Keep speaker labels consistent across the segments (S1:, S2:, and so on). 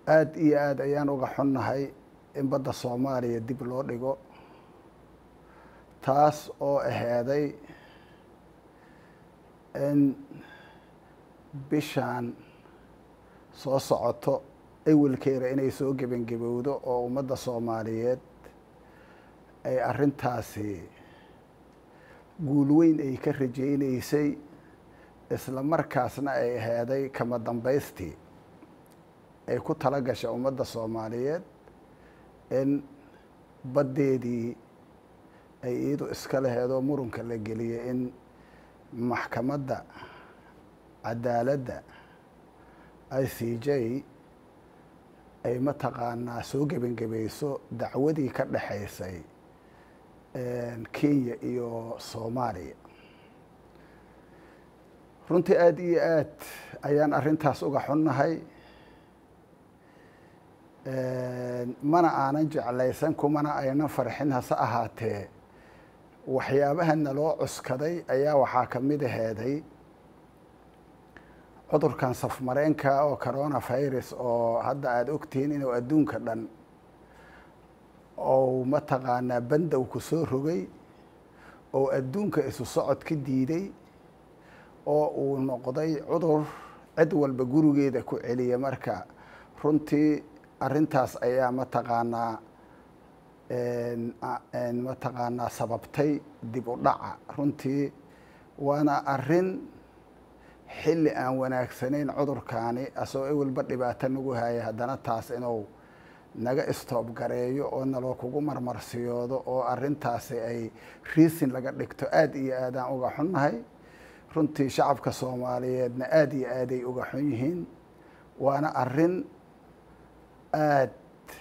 S1: aad iyo aad ayaan uga xunnahay in badda Soomaaliya dib loo dhigo taas oo aheeday in bishaan soo socoto awalkeeda inay soo gebangabowdo oo ummadda Soomaaliyeed ay arrintaasi guul weyn ay ka rajaynaysay isla markaasna ay aheeday kama dambaystii ay ku tala gashay ummadda Soomaaliyeed in baddeedii ay iyadu iska laheedo murunka la geliyay in maxkamadda cadaaladda ICJ ay mataqaanaa soo gebangabayso dacwadii ka dhaxaysay Kenya iyo Soomaaliya runtii aad iyo aad ayaan arrintaas uga xunnahay mana aanan jeclaysan kumana aynan farxin hase ahaatee waxyaabaha naloo cuskaday ayaa waxaa ka mid aheeday cudurkan safmareenka oo coronavirus oo hadda aad ogtihiin inuu adduunka dhan oo mataqaanaa bandow ku soo rogay oo adduunka isu socod ka diiday oo uu noqday cudur cid walba gurigeeda ku celiya marka runtii arrintaas ayaa mataqaanaa sababtay dib u dhaca runtii waana arrin xilli aan wanaagsanayn cudurkaani asoo awalba dhibaato nagu haya haddana taas inuu naga istoob gareeyo oo naloo kugu marmarsiyoodo oo arrintaasi ay riisin laga dhigto aad iyo aadaan uga xunnahay runtii shacabka Soomaaliyeedna aad iyo aaday uga xun yihiin waana arrin aad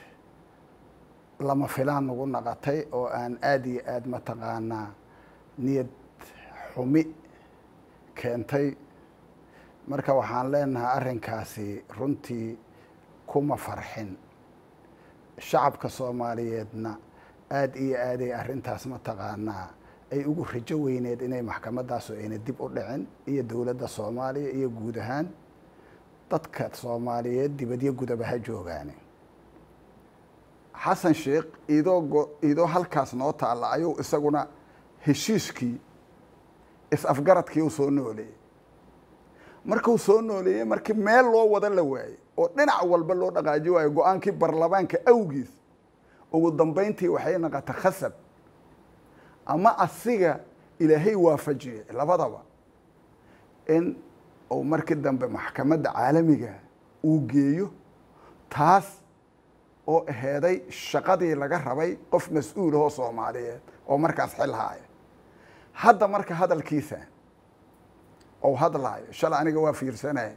S1: lama filaan nagu naqatay oo aan aad iyo aad mataqaanaa niyad xumi keentay marka waxaan leenahay arrinkaasi runtii kuma farxin shacabka Soomaaliyeedna aad iyo aaday arrintaas mataqaanaa ay ugu rajo weyneed inay maxkamaddaas ayna dib u dhicin iyo dowladda Soomaaliya iyo guud ahaan dadka Soomaaliyeed dibadyo gudaba ha joogaan Xasan Sheekh idoo halkaas noo taala ayuu isaguna heshiiskii is-afgaradkii u soo nooleeyay markuu soo nooleeyay markii meel loo wada la waayay oo dhinac walba loo dhaqaaji waayo go'aankii baarlamaanka awgiis ugu dambeyntii waxay noqotay khasab ama asiga ilaahay waafajiyay labadaba in uu markii dambe maxkamadda caalamiga uu geeyo taas oo aheeday shaqadii laga rabay qof mas'uul ah oo Soomaaliyeed oo markaas xil haya hadda marka hadalkiisa oo hadlaayo shalay aniga waa fiirsanay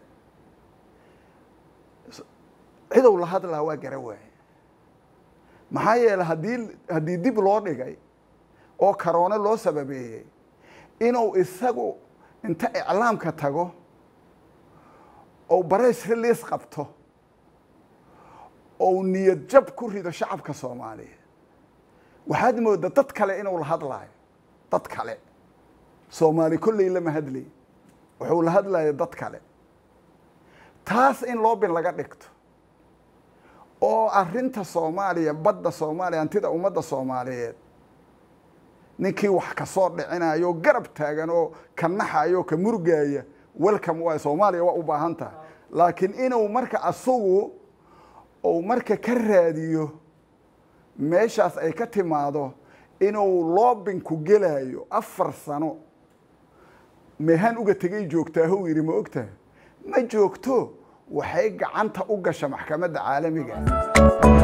S1: ciidow la hadlaa waa garaway maxaa yeelay haddii dib loo dhigay oo corona loo sababeeyay inuu isagu inta iclaamka tago oo press release qabto oo niyad jab ku rido shacabka Soomaaliyeed waxaad moodaa dad kale inuu la hadlaayo dad kale Soomaali kulli lama hadlay wuxuu la hadlayo dad kale taas in loo bin laga dhigto oo arrinta Soomaaliya badda Soomaaliya antida ummadda Soomaaliyeed ninkii wax ka soo dhicinayo garab taagan oo ka naxayo ka murgaaya welcome waa Soomaaliya waa u baahan tahay laakiin inuu marka asugu oo marka ka raadiyo meeshaas ay ka timaado inuu loobin ku gelayo 4 sano mehan uga tagay joogtaa hoo yiri ma ogtahay ma joogto waxay gacanta u gashay maxkamadda caalamiga